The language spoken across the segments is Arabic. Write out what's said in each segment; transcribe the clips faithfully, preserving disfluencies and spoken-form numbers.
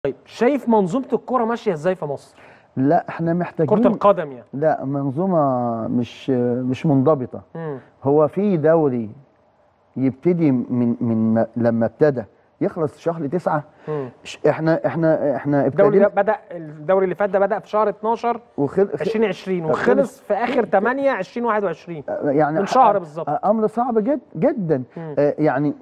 طيب شايف منظومه الكوره ماشيه ازاي في مصر؟ لا احنا محتاجين كره القدم يعني. لا منظومه مش مش منضبطه. مم. هو في دوري يبتدي من من لما ابتدى يخلص شهر تسعة. مم. احنا احنا احنا الدوري ده ابتدينا بدا الدوري اللي فات ده بدا في شهر اتناشر وخل... ألفين وعشرين وخلص في اخر تمانية ألفين وواحد وعشرين يعني من شهر بالظبط. امر صعب جد جدا. آه يعني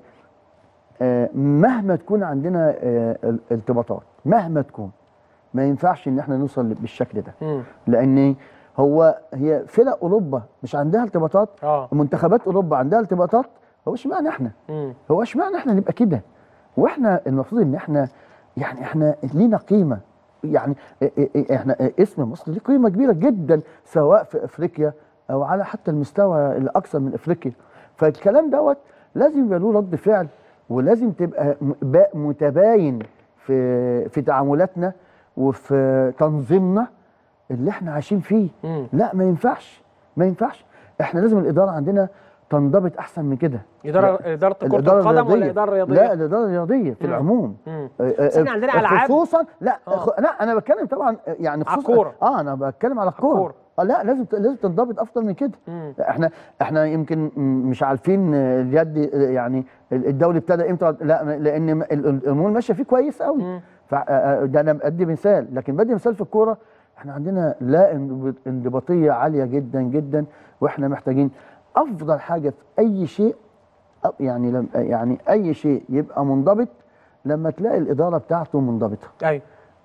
آه مهما تكون عندنا آه الارتباطات، مهما تكون ما ينفعش ان احنا نوصل بالشكل ده. مم. لان هو هي فرق اوروبا مش عندها ارتباطات، اه منتخبات اوروبا عندها ارتباطات. هو اشمعنى احنا؟ مم. هو اشمعنى احنا نبقى كده؟ واحنا المفروض ان احنا يعني احنا لينا قيمه، يعني احنا اسم مصر ليه قيمه كبيره جدا سواء في افريقيا او على حتى المستوى الاكثر من افريقيا. فالكلام دوت لازم يبقى له رد فعل، ولازم تبقى متباين في في تعاملاتنا وفي تنظيمنا اللي احنا عايشين فيه. مم. لا ما ينفعش ما ينفعش احنا لازم الاداره عندنا تنضبط احسن من كده. اداره اداره كره القدم ولا الاداره الرياضيه؟ لا الاداره الرياضيه في مم. العموم. مم. بس احنا عندنا العاب خصوصا لا آه. لا انا بتكلم طبعا يعني على خصوصا الكوره. اه انا بتكلم على الكوره. اه لا لازم لازم تنضبط افضل من كده. مم. احنا احنا يمكن مش عارفين اليد يعني الدوري ابتدى امتى، لا لان الامور ماشيه فيه كويس قوي. ده انا بدي مثال، لكن بدي مثال في الكوره احنا عندنا لا انضباطيه عاليه جدا جدا، واحنا محتاجين افضل حاجه في اي شيء، يعني لم يعني اي شيء يبقى منضبط لما تلاقي الاداره بتاعته منضبطه. ايوه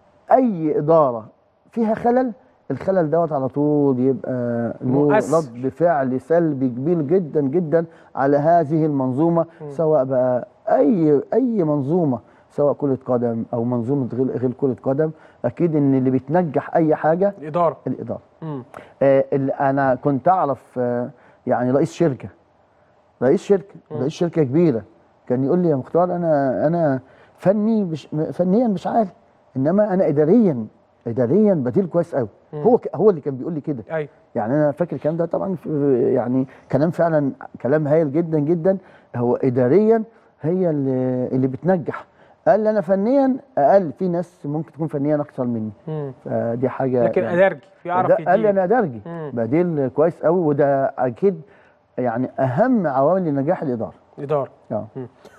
اي اداره فيها خلل، الخلل دوت على طول يبقى له رد فعل سلبي كبير جدا جدا على هذه المنظومه. م. سواء بقى اي اي منظومه، سواء كره قدم او منظومه غير غير كره قدم، اكيد ان اللي بتنجح اي حاجه الاداره الاداره. آه انا كنت اعرف آه يعني رئيس شركه رئيس شركه م. رئيس شركه كبيره كان يقول لي يا مختار انا انا فني مش فنيا مش عالي، انما انا اداريا اداريا بديل كويس قوي. هو هو اللي كان بيقول لي كده. ايوه يعني انا فاكر الكلام ده طبعا، يعني كلام فعلا كلام هايل جدا جدا. هو اداريا هي اللي اللي بتنجح. قال لي انا فنيا اقل، في ناس ممكن تكون فنيا اكثر مني. مم. فدي حاجه لكن يعني ادارجي يعرف يدير. قال لي انا ادارجي بديل كويس قوي، وده اكيد يعني اهم عوامل نجاح الاداره. اداره اه